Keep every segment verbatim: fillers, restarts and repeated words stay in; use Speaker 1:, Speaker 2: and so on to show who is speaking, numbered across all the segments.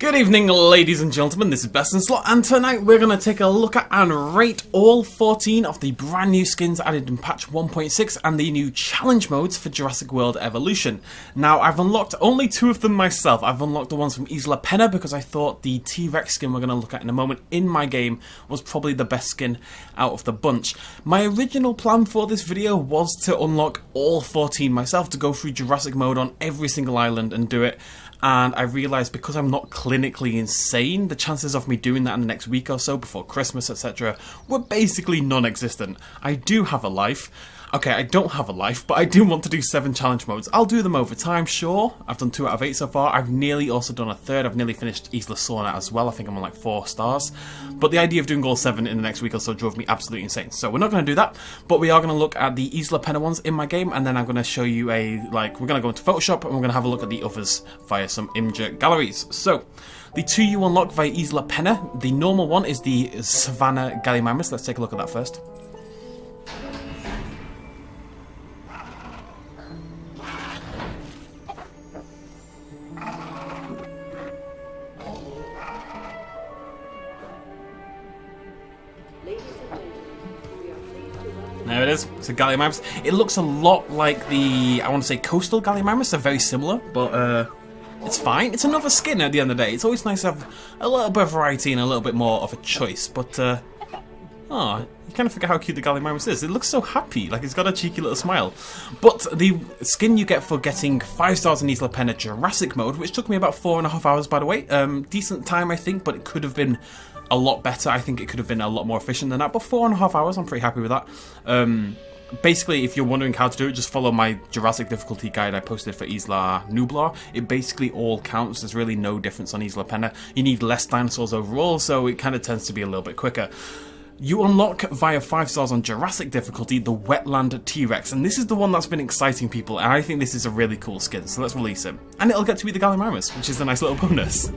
Speaker 1: Good evening, ladies and gentlemen, this is BestInSlot, and tonight we're going to take a look at and rate all fourteen of the brand new skins added in patch one point six and the new challenge modes for Jurassic World Evolution. Now, I've unlocked only two of them myself. I've unlocked the ones from Isla Penna because I thought the T Rex skin we're going to look at in a moment in my game was probably the best skin out of the bunch. My original plan for this video was to unlock all fourteen myself, to go through Jurassic mode on every single island and do it. And I realised because I'm not clinically insane, the chances of me doing that in the next week or so before Christmas, et cetera were basically non-existent. I do have a life. Okay, I don't have a life, but I do want to do seven challenge modes. I'll do them over time, sure. I've done two out of eight so far. I've nearly also done a third. I've nearly finished Isla Sorna as well. I think I'm on like four stars. But the idea of doing all seven in the next week or so drove me absolutely insane. So we're not going to do that, but we are going to look at the Isla Penna ones in my game, and then I'm going to show you a, like, we're going to go into Photoshop, and we're going to have a look at the others via some image galleries. So, the two you unlock via Isla Penna, the normal one is the Savannah Gallimimus. Let's take a look at that first. There it is, it's a Gallimimus. It looks a lot like the, I want to say coastal Gallimimus, they're very similar, but uh, it's fine. It's another skin at the end of the day. It's always nice to have a little bit of variety and a little bit more of a choice, but uh, oh, you kind of forget how cute the Gallimimus is. It looks so happy, like it's got a cheeky little smile. But the skin you get for getting five stars in Isla Penna Jurassic mode, which took me about four and a half hours by the way, um, decent time I think, but it could have been a lot better. I think it could have been a lot more efficient than that, but four and a half hours, I'm pretty happy with that. Um, basically, if you're wondering how to do it, just follow my Jurassic difficulty guide I posted for Isla Nublar. It basically all counts. There's really no difference on Isla Penna. You need less dinosaurs overall, so it kind of tends to be a little bit quicker. You unlock via five stars on Jurassic difficulty the Wetland T-Rex, and this is the one that's been exciting people, and I think this is a really cool skin, so let's release him. And it'll get to be the Gallimimus, which is a nice little bonus.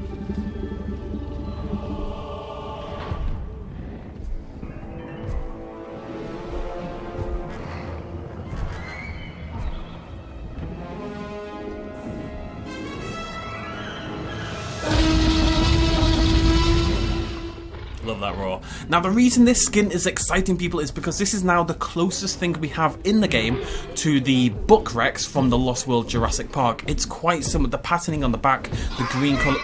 Speaker 1: Love that roar. Now, the reason this skin is exciting people is because this is now the closest thing we have in the game to the Book Rex from the Lost World Jurassic Park. It's quite similar. The patterning on the back, the green colour...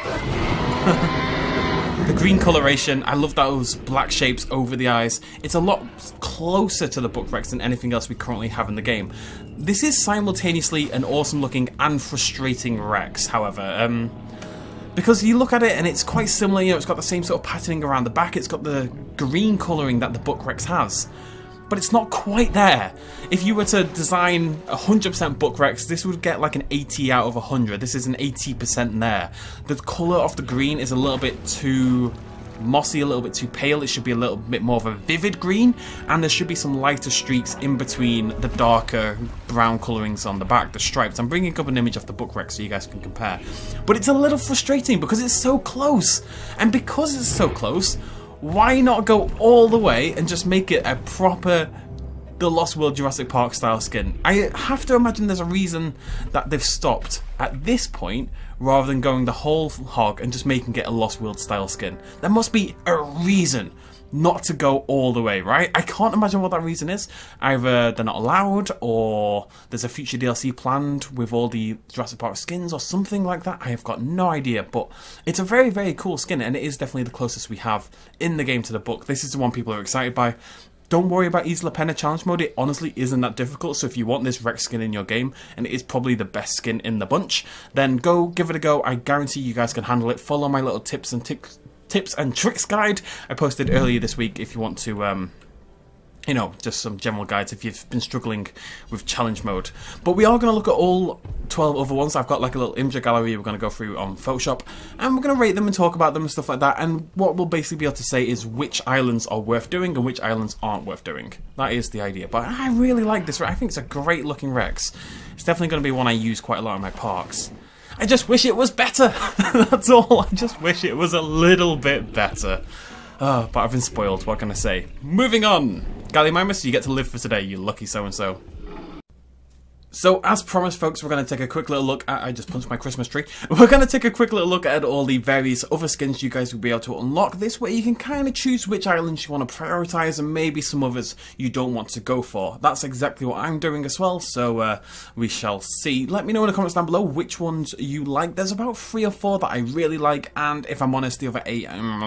Speaker 1: the green coloration, I love those black shapes over the eyes. It's a lot closer to the Book Rex than anything else we currently have in the game. This is simultaneously an awesome looking and frustrating Rex, however. Um... Because you look at it and it's quite similar, you know, it's got the same sort of patterning around the back, it's got the green colouring that the Book Rex has. But it's not quite there. If you were to design one hundred percent Book Rex, this would get like an eighty out of one hundred. This is an eighty percent there. The colour of the green is a little bit too mossy, a little bit too pale. It should be a little bit more of a vivid green, and there should be some lighter streaks in between the darker brown colourings on the back, the stripes. I'm bringing up an image of the Book Rex so you guys can compare. But it's a little frustrating because it's so close, and because it's so close, why not go all the way and just make it a proper the Lost World Jurassic Park style skin? I have to imagine there's a reason that they've stopped at this point rather than going the whole hog and just making it a Lost World style skin. There must be a reason not to go all the way, right? I can't imagine what that reason is. Either they're not allowed, or there's a future D L C planned with all the Jurassic Park skins or something like that. I have got no idea, but it's a very, very cool skin, and it is definitely the closest we have in the game to the book. This is the one people are excited by. Don't worry about Isla Penna challenge mode, it honestly isn't that difficult, so if you want this Rex skin in your game, and it is probably the best skin in the bunch, then go give it a go. I guarantee you guys can handle it. Follow my little tips and tips tips and tricks guide I posted earlier this week if you want to, um, you know, just some general guides if you've been struggling with challenge mode. But we are going to look at all twelve other ones. I've got like a little image gallery we're going to go through on Photoshop, and we're going to rate them and talk about them and stuff like that, and what we'll basically be able to say is which islands are worth doing and which islands aren't worth doing. That is the idea. But I really like this. I think it's a great looking Rex. It's definitely going to be one I use quite a lot in my parks. I just wish it was better. That's all. I just wish it was a little bit better. Oh, but I've been spoiled, what can I say? Moving on! Gallimimus, you get to live for today, you lucky so-and-so. So, as promised, folks, we're going to take a quick little look at... I just punched my Christmas tree. We're going to take a quick little look at all the various other skins you guys will be able to unlock. This way you can kind of choose which islands you want to prioritize and maybe some others you don't want to go for. That's exactly what I'm doing as well, so uh, we shall see. Let me know in the comments down below which ones you like. There's about three or four that I really like, and if I'm honest, the other eight,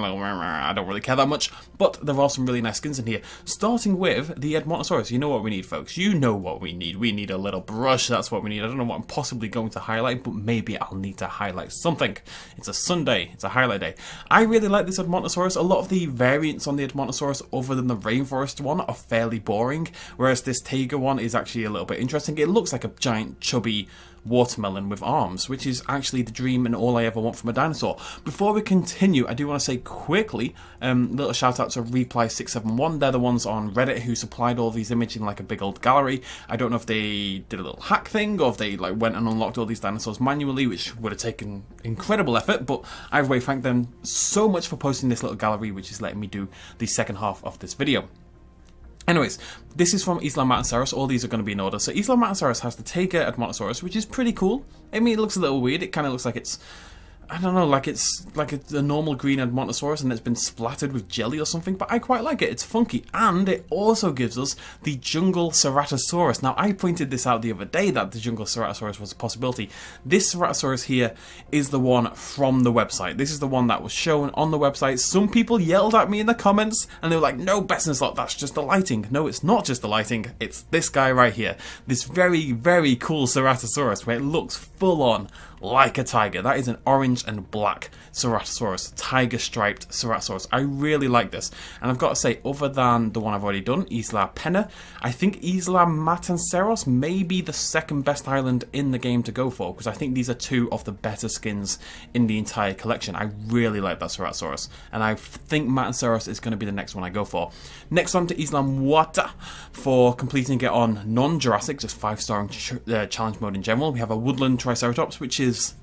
Speaker 1: I don't really care that much, but there are some really nice skins in here. Starting with the Edmontosaurus. You know what we need, folks. You know what we need. We need a little brush, that's what we need. I don't know what I'm possibly going to highlight, but maybe I'll need to highlight something. It's a Sunday, it's a highlight day. I really like this Edmontosaurus. A lot of the variants on the Edmontosaurus, other than the rainforest one, are fairly boring, whereas this Tiger one is actually a little bit interesting. It looks like a giant chubby watermelon with arms, which is actually the dream and all I ever want from a dinosaur. Before we continue, I do want to say quickly, um, little shout out to Reply six seven one. They're the ones on Reddit who supplied all these images in like a big old gallery. I don't know if they did a little hack thing or if they like went and unlocked all these dinosaurs manually, which would have taken incredible effort, but either way, thank them so much for posting this little gallery, which is letting me do the second half of this video. Anyways, this is from Isla Matanceros. All these are going to be in order. So Isla Matanceros has the Tiger Edmontosaurus, which is pretty cool. I mean, it looks a little weird. It kind of looks like it's, I don't know, like it's like a, a normal green Edmontosaurus and it's been splattered with jelly or something, but I quite like it. It's funky, and it also gives us the Jungle Ceratosaurus. Now, I pointed this out the other day that the Jungle Ceratosaurus was a possibility. This Ceratosaurus here is the one from the website. This is the one that was shown on the website. Some people yelled at me in the comments and they were like, no, BestInSlot, that's just the lighting. No, it's not just the lighting. It's this guy right here. This very, very cool Ceratosaurus where it looks full on like a tiger. That is an orange and black Ceratosaurus, tiger striped Ceratosaurus. I really like this, and I've got to say, other than the one I've already done, Isla Pena, I think Isla Matanceros may be the second best island in the game to go for, because I think these are two of the better skins in the entire collection. I really like that Ceratosaurus, and I think Matanceros is going to be the next one I go for. Next on to Isla Muerta for completing it on non-Jurassic, just five star ch uh, challenge mode in general. We have a Woodland Triceratops, which is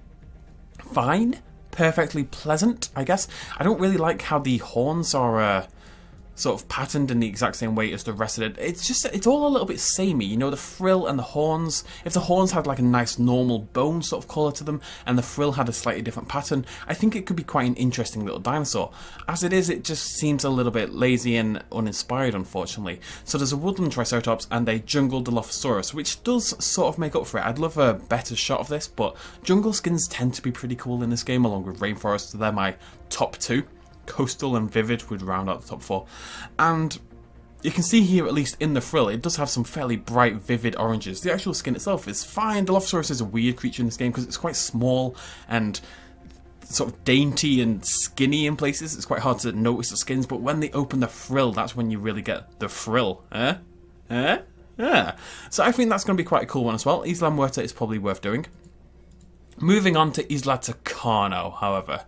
Speaker 1: fine, perfectly pleasant, I guess. I don't really like how the horns are uh, sort of patterned in the exact same way as the rest of it. It's just, it's all a little bit samey, you know, the frill and the horns. If the horns had like a nice normal bone sort of colour to them and the frill had a slightly different pattern, I think it could be quite an interesting little dinosaur. As it is, it just seems a little bit lazy and uninspired, unfortunately. So there's a Woodland Triceratops and a Jungle Dilophosaurus, which does sort of make up for it. I'd love a better shot of this, but jungle skins tend to be pretty cool in this game, along with rainforests. They're my top two. Coastal and Vivid would round out the top four. And you can see here, at least in the frill, it does have some fairly bright, vivid oranges. The actual skin itself is fine. Dilophosaurus is a weird creature in this game because it's quite small and sort of dainty and skinny in places. It's quite hard to notice the skins, but when they open the frill, that's when you really get the frill. Eh? Eh? Yeah. So I think that's going to be quite a cool one as well. Isla Muerta is probably worth doing. Moving on to Isla Tucano, however.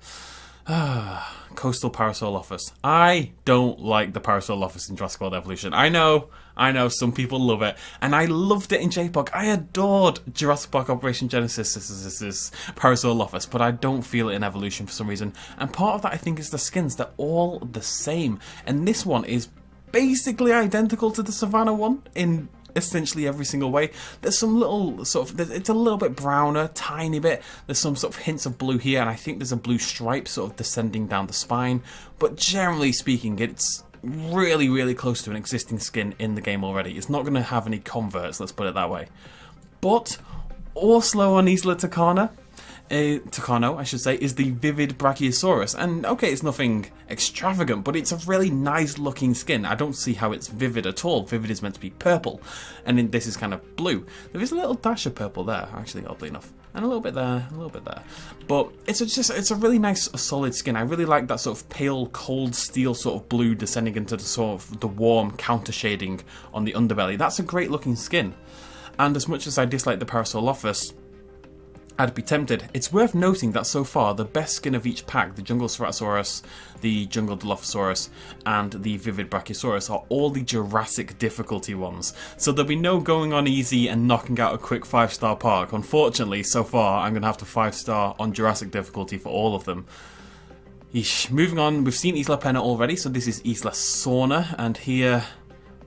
Speaker 1: Ah, Coastal Parasaurolophus. I don't like the Parasaurolophus in Jurassic World Evolution. I know, I know, some people love it, and I loved it in J POC. I adored Jurassic Park Operation Genesis this is, this is Parasaurolophus, but I don't feel it in Evolution for some reason. And part of that, I think, is the skins. They're all the same, and this one is basically identical to the Savannah one in essentially every single way. There's some little sort of, it's a little bit browner, tiny bit. There's some sort of hints of blue here, and I think there's a blue stripe sort of descending down the spine. But generally speaking, it's really, really close to an existing skin in the game already. It's not going to have any converts, let's put it that way. But also on Isla Tucano, Uh, Tucano, I should say, is the Vivid Brachiosaurus, and okay, it's nothing extravagant, but it's a really nice looking skin. I don't see how it's vivid at all. Vivid is meant to be purple, and then this is kind of blue. There is a little dash of purple there, actually, oddly enough, and a little bit there, a little bit there. But it's a, just, it's a really nice, solid skin. I really like that sort of pale, cold steel sort of blue descending into the sort of the warm counter shading on the underbelly. That's a great looking skin, and as much as I dislike the Parasaurolophus, I'd be tempted. It's worth noting that so far, the best skin of each pack, the Jungle Ceratosaurus, the Jungle Dilophosaurus, and the Vivid Brachiosaurus, are all the Jurassic difficulty ones. So there'll be no going on easy and knocking out a quick five star park. Unfortunately, so far, I'm going to have to five star on Jurassic difficulty for all of them. Eesh. Moving on, we've seen Isla Pena already, so this is Isla Sorna, and here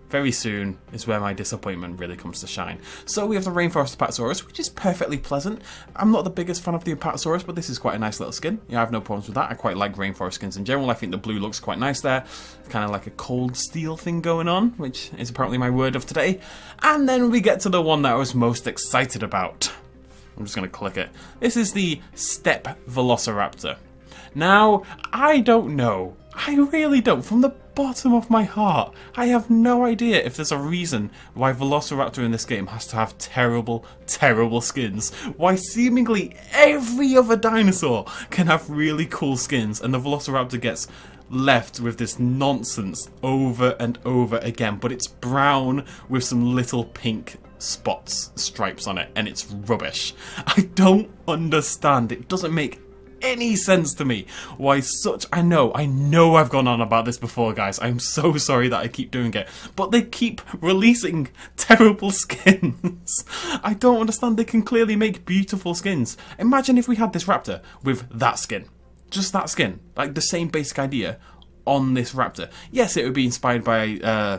Speaker 1: very soon is where my disappointment really comes to shine. So we have the Rainforest Apatosaurus, which is perfectly pleasant. I'm not the biggest fan of the Apatosaurus, but this is quite a nice little skin. Yeah, I have no problems with that. I quite like rainforest skins in general. I think the blue looks quite nice there. Kind of like a cold steel thing going on, which is apparently my word of today. And then we get to the one that I was most excited about. I'm just going to click it. This is the Step Velociraptor. Now, I don't know. I really don't. From the bottom of my heart, I have no idea if there's a reason why Velociraptor in this game has to have terrible, terrible skins. Why seemingly every other dinosaur can have really cool skins, and the Velociraptor gets left with this nonsense over and over again. But it's brown with some little pink spots, stripes on it, and it's rubbish. I don't understand. It doesn't make any sense to me why such... I know, I know I've gone on about this before, guys. I'm so sorry that I keep doing it. But they keep releasing terrible skins. I don't understand. They can clearly make beautiful skins. Imagine if we had this raptor with that skin. Just that skin. Like the same basic idea on this raptor. Yes, it would be inspired by... Uh,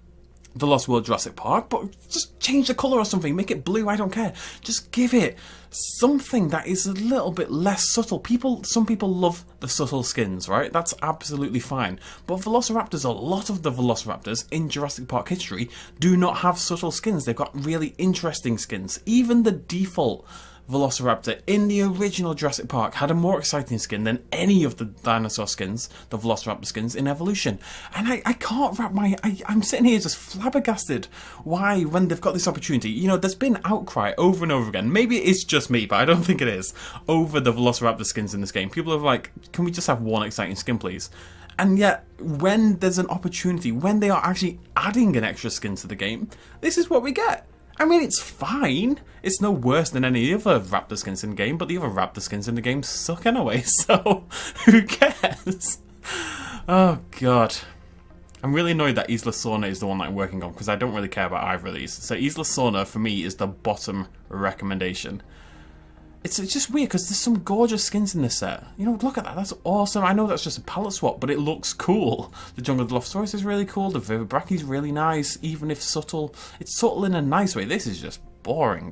Speaker 1: The Lost World Jurassic Park, but just change the colour or something, make it blue, I don't care. Just give it something that is a little bit less subtle. People, some people love the subtle skins, right? That's absolutely fine. But Velociraptors, a lot of the Velociraptors in Jurassic Park history do not have subtle skins. They've got really interesting skins. Even the default Velociraptor in the original Jurassic Park had a more exciting skin than any of the dinosaur skins, the Velociraptor skins in Evolution. And I, I can't wrap my... I, I'm sitting here just flabbergasted why, when they've got this opportunity, you know, there's been outcry over and over again. Maybe it's just me, but I don't think it is, over the Velociraptor skins in this game. People are like, can we just have one exciting skin, please? And yet, when there's an opportunity, when they are actually adding an extra skin to the game, this is what we get. I mean, it's fine. It's no worse than any other Raptor skins in the game, but the other Raptor skins in the game suck anyway, so who cares? Oh, God. I'm really annoyed that Isla Sorna is the one that I'm working on, because I don't really care about either of these. So Isla Sorna, for me, is the bottom recommendation. It's, it's just weird, because there's some gorgeous skins in this set. You know, look at that. That's awesome. I know that's just a palette swap, but it looks cool. The Jungle Dilophosaurus is really cool. The Vivibrache is really nice, even if subtle. It's subtle in a nice way. This is just boring.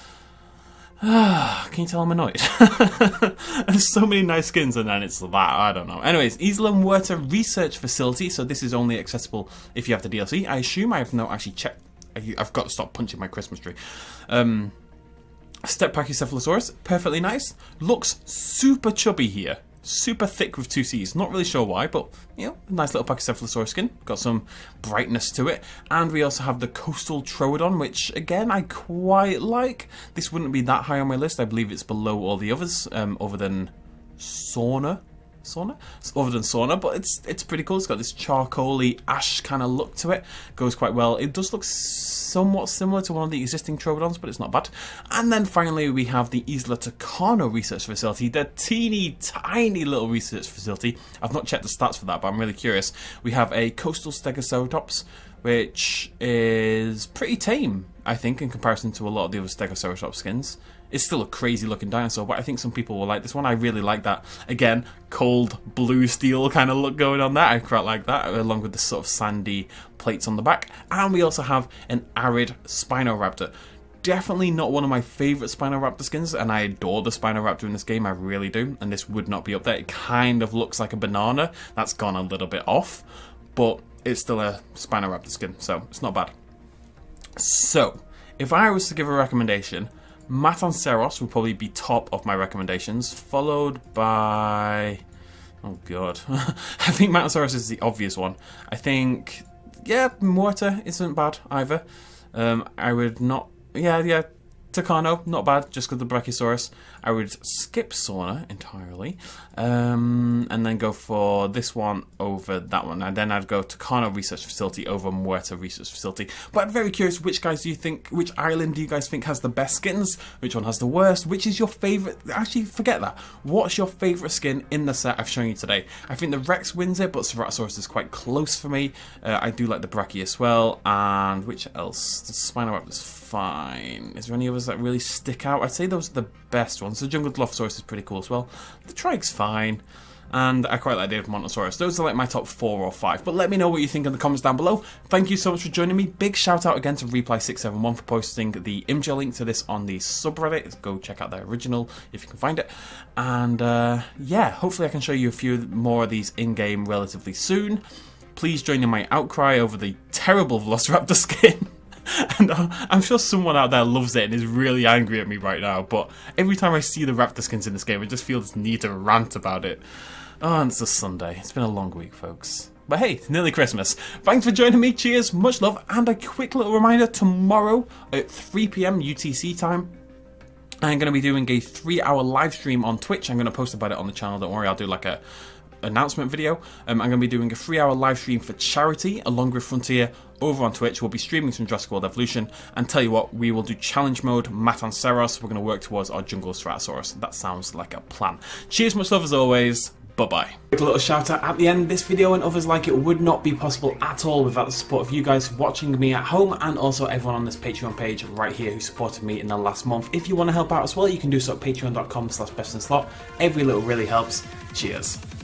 Speaker 1: Can you tell I'm annoyed? There's so many nice skins, and then it's that. I don't know. Anyways, Isla Muerta Research Facility. So this is only accessible if you have the D L C. I assume. I have not actually checked. I've got to stop punching my Christmas tree. Um... Step Pachycephalosaurus, perfectly nice. Looks super chubby here. Super thick with two C's. Not really sure why, but, you know, nice little Pachycephalosaurus skin. Got some brightness to it. And we also have the Coastal Troodon, which, again, I quite like. This wouldn't be that high on my list. I believe it's below all the others, um, other than Sauna. Sauna? Other than Sauna, but it's it's pretty cool. It's got this charcoaly ash kind of look to it. Goes quite well. It does look somewhat similar to one of the existing Troodons, but it's not bad. And then finally we have the Isla Tucano Research Facility, the teeny tiny little research facility. I've not checked the stats for that, but I'm really curious. We have a Coastal Stegoceratops, which is pretty tame, I think, in comparison to a lot of the other Stegoceratops skins. It's still a crazy looking dinosaur, but I think some people will like this one. I really like that. Again, cold blue steel kind of look going on there. I quite like that, along with the sort of sandy plates on the back. And we also have an arid Spinoraptor. Definitely not one of my favourite Spinoraptor skins, and I adore the Spinoraptor in this game, I really do. And this would not be up there. It kind of looks like a banana. That's gone a little bit off, but it's still a Spinoraptor skin, so it's not bad. So, if I was to give a recommendation, Matanceros would probably be top of my recommendations, followed by... Oh god. I think Matanceros is the obvious one. I think... Yeah, Muerta isn't bad either. Um, I would not... Yeah, yeah. Tucano, not bad, just because the Brachiosaurus. I would skip Sauna entirely, um, and then go for this one over that one, and then I'd go Tucano Research Facility over Muerta Research Facility. But I'm very curious, which guys do you think, which island do you guys think has the best skins? Which one has the worst? Which is your favourite? Actually, forget that. What's your favourite skin in the set I've shown you today? I think the Rex wins it, but Ceratosaurus is quite close for me. Uh, I do like the Brachii as well, and which else? The Spinoraptor's fine. Is there any others that really stick out? I'd say those are the best ones. The Jungle Dilophosaurus is pretty cool as well. The Trike's fine. and I quite like the Indominus. Those are like my top four or five, but let me know what you think in the comments down below. Thank you so much for joining me. Big shout out again to Reply six seven one for posting the Imgur link to this on the subreddit. Go check out their original if you can find it. And uh, yeah, hopefully I can show you a few more of these in-game relatively soon. Please join in my outcry over the terrible Velociraptor skin. And uh, I'm sure someone out there loves it and is really angry at me right now, but every time I see the raptor skins in this game, I just feel this need to rant about it. Oh, and it's a Sunday. It's been a long week, folks. But hey, it's nearly Christmas. Thanks for joining me. Cheers, much love, and a quick little reminder, tomorrow at three p m U T C time, I'm going to be doing a three hour live stream on Twitch. I'm going to post about it on the channel, don't worry, I'll do like a announcement video. Um, I'm going to be doing a three hour live stream for charity along with Frontier over on Twitch. We'll be streaming some Jurassic World Evolution, and tell you what, we will do challenge mode Matanceros. We're going to work towards our jungle Ceratosaurus. That sounds like a plan. Cheers, much love as always. Bye-bye. Quick little shout out at the end. This video and others like it would not be possible at all without the support of you guys watching me at home, and also everyone on this Patreon page right here who supported me in the last month. If you want to help out as well, you can do so at patreon dot com slash bestinslot. Every little really helps. Cheers.